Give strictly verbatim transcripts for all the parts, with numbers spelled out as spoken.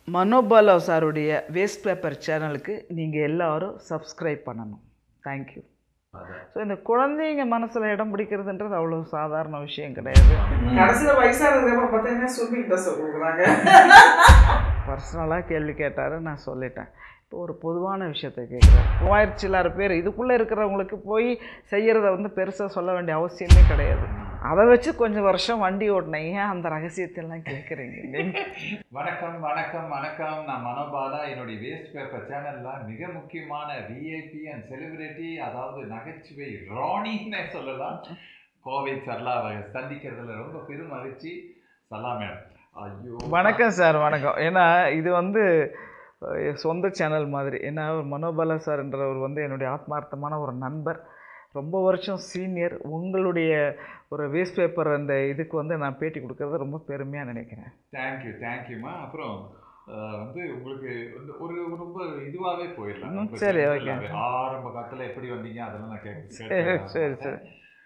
மனோபாலா சாருடைய waste paper சேனலுக்கு நீங்கள் எல்லாரும் சப்ஸ்கிரைப் பண்ணணும். தேங்க்யூ. ஸோ இந்த குழந்தைங்க மனசில் இடம் பிடிக்கிறதுன்றது அவ்வளோ சாதாரண விஷயம் கிடையாது. கடைசியில் வயசானதுக்கப்புறம் பார்த்தீங்கன்னா ஸ்விம்மிங் ட்ரெஸ் கொடுக்குறாங்க. பர்சனலாக கேள்வி கேட்டார், நான் சொல்லிட்டேன். இப்போ ஒரு பொதுவான விஷயத்தை கேட்குறேன். மூவாயிரத்தி சில்லாறு பேர் இதுக்குள்ளே இருக்கிறவங்களுக்கு போய் செய்கிறத வந்து பெருசாக சொல்ல வேண்டிய அவசியமே கிடையாது. அதை வச்சு கொஞ்சம் வருஷம் வண்டி ஓட்டினேன். ஏன் அந்த ரகசியத்தெல்லாம் கேட்குறீங்க? வணக்கம் வணக்கம் வணக்கம். நான் மனோபாலா. என்னுடைய வேஸ்ட் பேப்பர் சேனலில் மிக முக்கியமான விஐபி அண்ட் செலிபிரிட்டி, அதாவது நகைச்சுவை ராணின்னே சொல்லலாம், கோவை சரளாவை சந்திக்கிறதுல ரொம்ப பெரும் மகிழ்ச்சி. சரளா மேடம், ஐயோ வணக்கம் சார். வணக்கம். ஏன்னா இது வந்து சொந்த சேனல் மாதிரி. ஏன்னா ஒரு மனோபாலா சார்ன்றவர் வந்து என்னுடைய ஆத்மார்த்தமான ஒரு நண்பர், ரொம்ப வருஷம் சீனியர். உங்களுடைய ஒரு வேஸ்ட் பேப்பர் அந்த இதுக்கு வந்து நான் பேட்டி கொடுக்கறத ரொம்ப பெருமையாக நினைக்கிறேன். தேங்க்யூ தேங்க்யூம்மா. அப்புறம் வந்து உங்களுக்கு வந்து ஒரு ரொம்ப இதுவாகவே போயிடலாம். சரி, ஓகே. ஆரம்ப காலத்தில் எப்படி வந்தீங்க அதெல்லாம் நான் கேட்க. சரி சரி.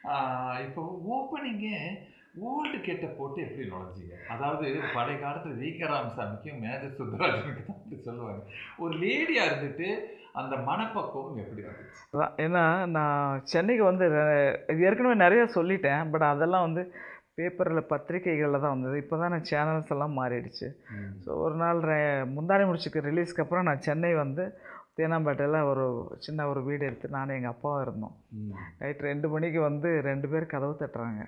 இப்போ ஓப்பனிங்கே ஓல்டு கெட்ட போட்டு எப்படி நுழைஞ்சிங்க? அதாவது பழைய காலத்தில் வி கே ராமசாமிக்கும் மேஜர் சுந்தரராஜனுக்கு தான் அப்படி சொல்லுவாங்க. ஒரு லேடியாக இருந்துட்டு அந்த மனப்பக்குவம் எப்படி வந்துச்சு? ஏன்னா நான் சென்னைக்கு வந்து இது ஏற்கனவே நிறைய சொல்லிட்டேன். பட் அதெல்லாம் வந்து பேப்பரில் பத்திரிகைகளில் தான் வந்தது. இப்போ தான் நான் சேனல்ஸ் எல்லாம் மாறிடுச்சு. ஸோ ஒரு நாள் முந்தானி முடிச்சுக்கு ரிலீஸ்க்கு அப்புறம் நான் சென்னை வந்து தேனாம்பேட்டையில் ஒரு சின்ன ஒரு வீடு எடுத்து நானும் எங்கள் அப்பாவும் இருந்தோம். நைட் ரெண்டு மணிக்கு வந்து ரெண்டு பேர் கதவு தட்டுறாங்க.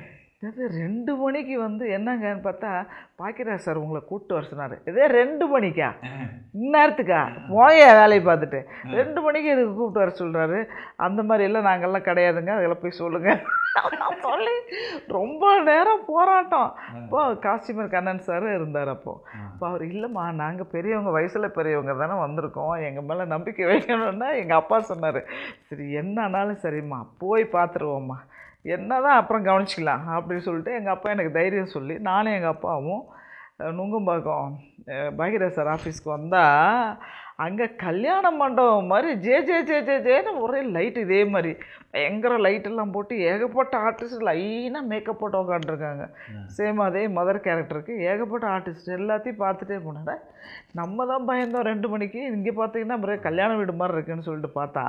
அது ரெண்டு மணிக்கு வந்து என்னங்கன்னு பார்த்தா, பாக்கியராஜ் சார் உங்களை கூப்பிட்டு வர சொன்னார். இதே ரெண்டு மணிக்கா? இந்நேரத்துக்கா? போய வேலையை பார்த்துட்டு ரெண்டு மணிக்கு இதுக்கு கூப்பிட்டு வர சொல்கிறாரு. அந்த மாதிரி எல்லாம் நாங்கள்லாம் கிடையாதுங்க, அதெல்லாம் போய் சொல்லுங்கள் சொல்லி ரொம்ப நேரம் போராட்டம். இப்போ காசிமர் கண்ணன் சார் இருந்தார். அப்போது இப்போ அவர் இல்லைம்மா, நாங்கள் பெரியவங்க, வயசில் பெரியவங்க தானே வந்திருக்கோம், எங்கள் மேலே நம்பிக்கை வைக்கணுன்னா எங்கள் அப்பா சொன்னார், சரி என்னன்னாலும் சரிம்மா போய் பார்த்துருவோம்மா, என்ன தான் அப்புறம் கவனிச்சிக்கலாம் அப்படின்னு சொல்லிட்டு எங்கள் அப்பா எனக்கு தைரியம் சொல்லி நானும் எங்கள் அப்பாவும் நுங்கம்பாக்கம் பாகிராஜ் சார் ஆஃபீஸ்க்கு வந்தால் அங்கே கல்யாண மண்டபம் மாதிரி ஜே ஜே ஜே ஜே ஜேன்னு ஒரே லைட்டு, இதே மாதிரி பயங்கர லைட்டெல்லாம் போட்டு ஏகப்பட்ட ஆர்டிஸ்ட் லைனாக மேக்கப் போட்டு உட்காந்துருக்காங்க. சேம் அதே மதர் கேரக்டருக்கு ஏகப்பட்ட ஆர்டிஸ்ட் எல்லாத்தையும் பார்த்துட்டே போனாங்க. நம்ம தான் பயந்தோம் ரெண்டு மணிக்கு. இங்கே பார்த்தீங்கன்னா அப்புறம் கல்யாண வீடு மாதிரி இருக்குன்னு சொல்லிட்டு பார்த்தா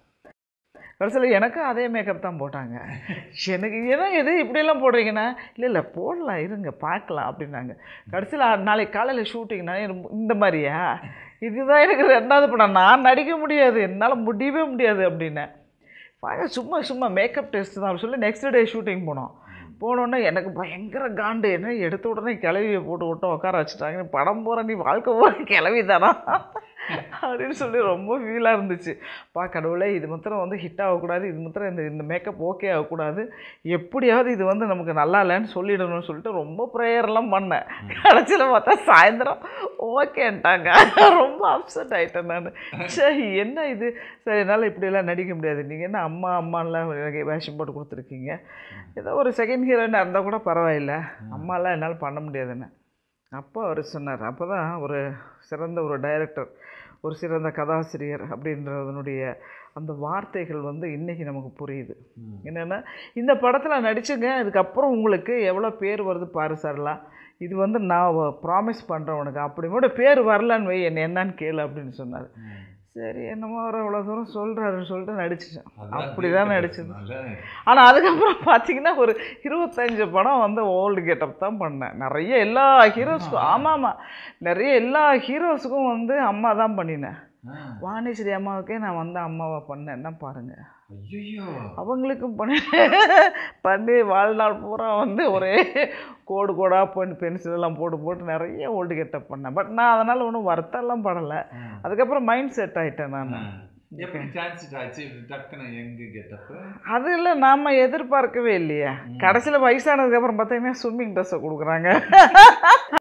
கடைசியில் எனக்கும் அதே மேக்கப் தான் போட்டாங்க. எனக்கு ஏன்னா எது இப்படியெல்லாம் போடுறீங்கன்னா, இல்லை இல்லை போடலாம் இருங்க பார்க்கலாம் அப்படின்னாங்க. கடைசியில் நாளைக்கு காலையில் ஷூட்டிங்னா இந்த மாதிரியா? இதுதான் எனக்கு ரெண்டாவது படம், நான் நடிக்க முடியாது, என்னால் முடியவே முடியாது அப்படின்னேன். பாருங்க சும்மா சும்மா மேக்கப் டெஸ்ட் தான் அப்படின்னு சொல்லி நெக்ஸ்ட் டே ஷூட்டிங் போனோம். போனோன்னே எனக்கு பயங்கர காண்டு. என்ன எடுத்த உடனே கிளவியை போட்டு விட்டு உட்கார வச்சுட்டாங்க. படம் போகிற நீ வாழ்க்கை போகிற கிளவி தானா அப்படின்னு சொல்லி ரொம்ப ஃபீலாக இருந்துச்சு. பா கடவுளே, இது மாத்திரம் வந்து ஹிட் ஆகக்கூடாது, இது மாத்திரம் இந்த இந்த மேக்கப் ஓகே ஆகக்கூடாது, எப்படியாவது இது வந்து நமக்கு நல்லா இல்லைன்னு சொல்லிடணும்னு சொல்லிட்டு ரொம்ப ப்ரேயர்லாம் பண்ணேன். கடைசியில் பார்த்தா சாயந்தரம் ஓகேன்ட்டாங்க. ரொம்ப அப்செட் ஆகிட்டேன் நான். சரி என்ன இது, சரி என்னால் இப்படியெல்லாம் நடிக்க முடியாது, நீங்கள் என்ன அம்மா அம்மாலாம் எனக்கு வேஷம் போட்டு கொடுத்துருக்கீங்க, ஏதோ ஒரு செகண்ட் ஹீரோயினாக இருந்தால் கூட பரவாயில்ல, அம்மாலாம் என்னால் பண்ண முடியாதுன்னு அப்போ அவர் சொன்னார். அப்போ தான் ஒரு சிறந்த ஒரு டைரக்டர், ஒரு சிறந்த கதாசிரியர் அப்படின்றதனுடைய அந்த வார்த்தைகள் வந்து இன்றைக்கி நமக்கு புரியுது. என்னென்னா, இந்த படத்தில் நடிச்சுங்க, அதுக்கப்புறம் உங்களுக்கு எவ்வளோ பேர் வருது பாரு சார்லாம், இது வந்து நான் ப்ராமிஸ் பண்ணுறேன் உனக்கு, அப்படி கூட பேர் வரலான்னு வை, என்ன என்னன்னு கேளு அப்படின்னு சொன்னார். சரி என்னமோ அவர் அவ்வளோ தூரம் சொல்கிறாருன்னு சொல்லிட்டு நடிச்சிட்டேன். அப்படி தான் நடிச்சது. ஆனால் அதுக்கப்புறம் பார்த்தீங்கன்னா ஒரு இருபத்தஞ்சு படம் வந்து ஓல்டு கெட்டப் தான் பண்ணேன். நிறைய எல்லா ஹீரோஸுக்கும், ஆமாம் ஆமாம் நிறைய எல்லா ஹீரோஸுக்கும் வந்து அம்மா தான் பண்ணினேன். வாணிஸ்ரீ அம்மாவுக்கே நான் வந்து அம்மாவை பண்ணேன்னா பாருங்கள். அவங்களுக்கும் பண்ணி பண்ணி வாழ்நாள் பூரா வந்து ஒரே கோடு கோடாக பண்ணி பென்சிலெல்லாம் போட்டு போட்டு நிறைய ஓல்டு கெட்டப் பண்ணேன். பட் நான் அதனால் ஒன்றும் வருத்தம்லாம் படலை. அதுக்கப்புறம் மைண்ட் செட் ஆகிட்டேன் நான். அது இல்லை, நாம் எதிர்பார்க்கவே இல்லையா. கடைசியில் வயசானதுக்கப்புறம் பார்த்தீங்கன்னா ஸ்விம்மிங் ட்ரெஸ்ஸை கொடுக்குறாங்க.